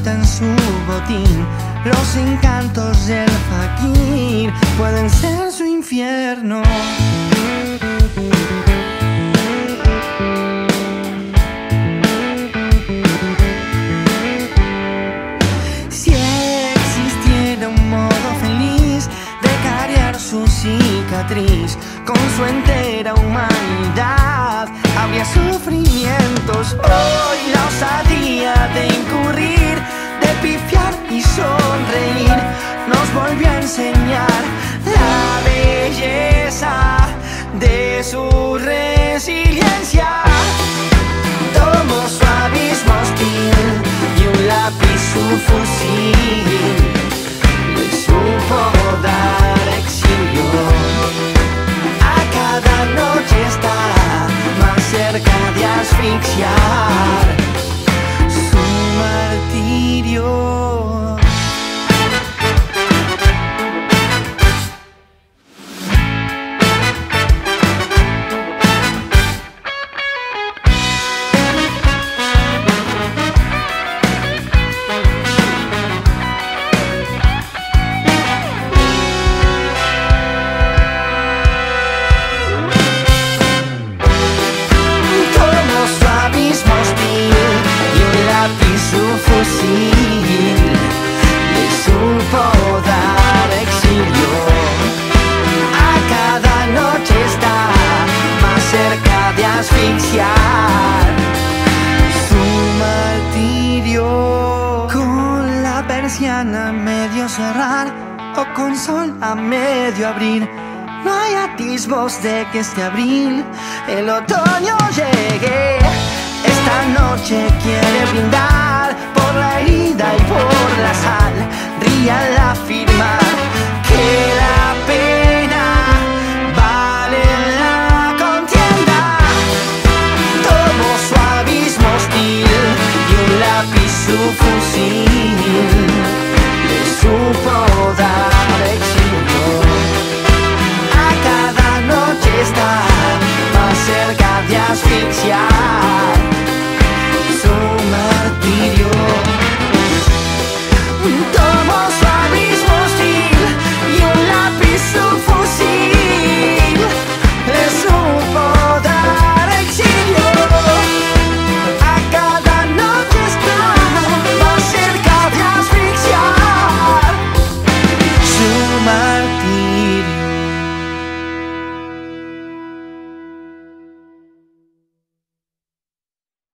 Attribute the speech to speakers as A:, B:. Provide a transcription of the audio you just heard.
A: gusta en su botín. Los encantos del fakir pueden ser su infierno. Si existiera un modo feliz de cariar su cicatriz con su entera humanidad, habría sufrimientos. Hoy la osadía de incurrir, de pifiar y sonreír, nos volvió a enseñar la belleza de su resiliencia. Tomó su abismo hostil y un lápiz, su fusil, le supo dar exilio. A cada noche está más cerca de asfixiar su martirio. Su fusil le supo dar exilio. A cada noche está más cerca de asfixiar su martirio. Con la persiana a medio cerrar o con sol a medio abrir, no hay atisbos de que este abril el otoño llegue. Esta noche quiere brindar por la herida y por la sal. Ría al afirmar que la pena vale la contienda. Tomó su abismo hostil y un lápiz, su fusil.